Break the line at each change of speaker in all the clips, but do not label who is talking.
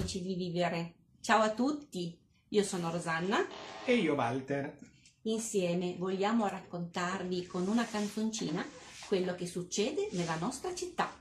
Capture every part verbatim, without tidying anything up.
amici di Vivere. Ciao a tutti, io sono Rosanna
e io Walter.
Insieme vogliamo raccontarvi con una canzoncina quello che succede nella nostra città.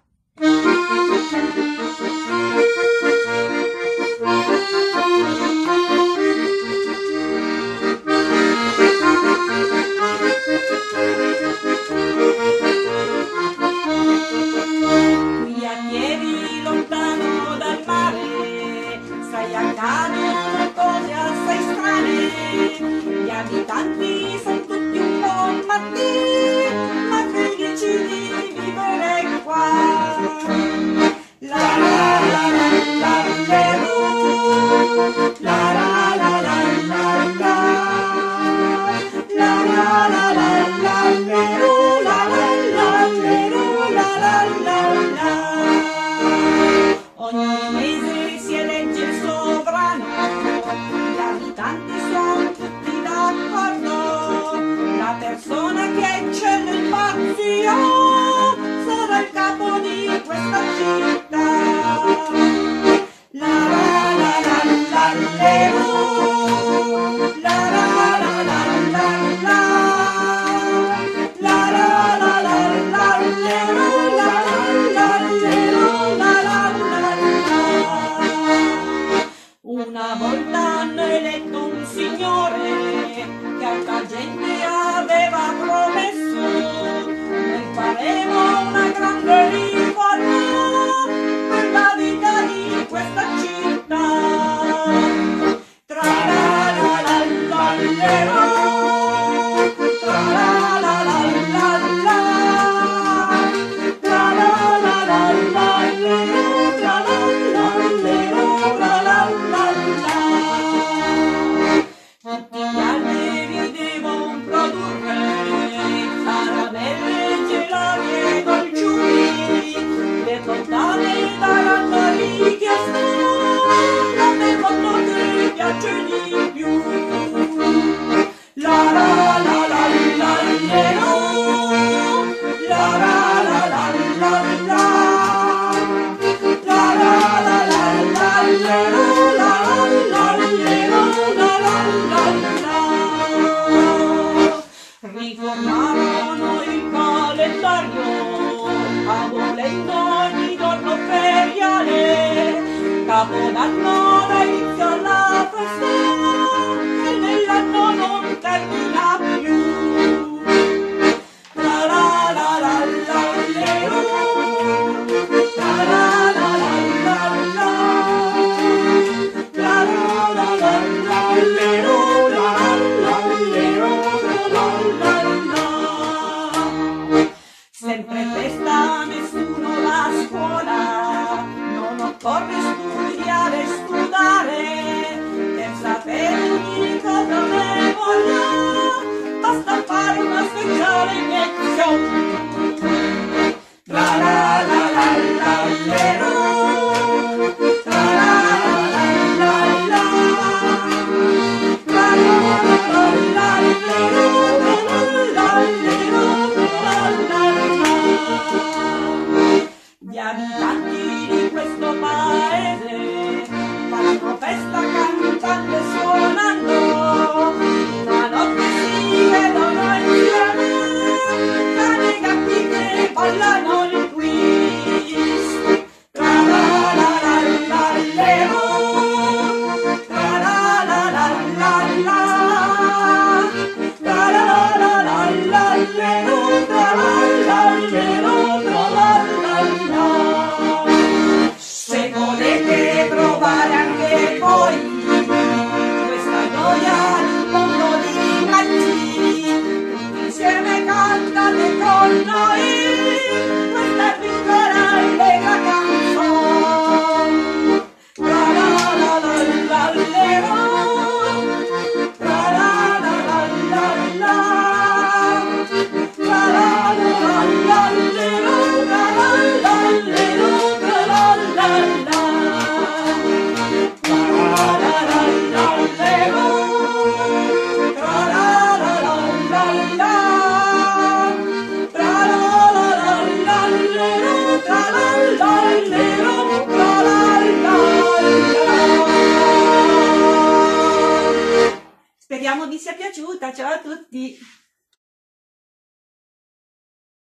Qui a piedi lontano dal mare, stai a cane cose assai strane, gli abitanti sono tutti un po' matti, ma felici di vivere qua. La la la la la leru, la la la la la la, la la la la la leru, la la la leru, la la la la. Ogni mese si elegge il sovrano, gli abitanti sono tutti d'accordo, la persona che eccelle il pazzio sarà il capo di questa città. La la la la la leru, la la la la la la, la la la la la leru, la la la leru, la la la la. Una volta hanno eletto un signore che altra gente aveva promesso: noi faremo una grande riforma per la vita di questa città. Tra la la la la leru, tra la la la la la, la la la la la leru, la la la leru, la la la la. Tutti gli alberi devono produrre caramelle, gelati e dolciumi, le fontane daranno richiesta come quanto ti piace di più. La la la la la leru, la la la la la la, la la la la la leru, la la la leru, la la la la. Riformarono il calendario abolendo ogni giorno feriale, Capodanno dà inizio alla festa e nell'anno non termina più. La la la la la leru, la la la la la la, la la la la la leru, la la la leru, la la la la. Sempre festa, nessuno va a scuola, non occorre studiare, studiare. sia piaciuta. Ciao a tutti!